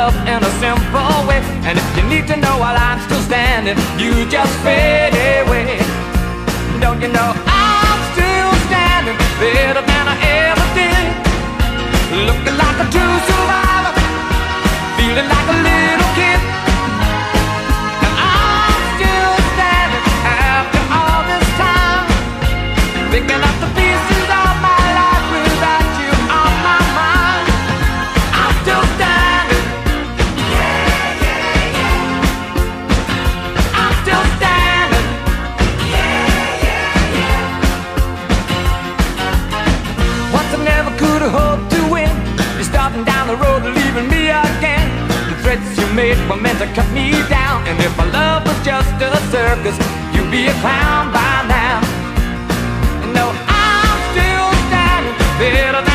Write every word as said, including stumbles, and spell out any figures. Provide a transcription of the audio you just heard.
love in a simple way. And if you need to know while I'm still standing, you just fade away. Don't you know I'm still standing, better than I ever did, looking like a true survivor, feeling like a little kid. And I'm still standing after all this time, picking up the pieces of my life without you on my mind. I'm still standing. Yeah, yeah, yeah. I'm still standing. Yeah, yeah, yeah. Once I never could have hoped to win. You're starting down the road, leaving me again. The threats you made were meant to cut me down. And if my love was just a circus, you'd be a clown by now. No, I'm still standing better than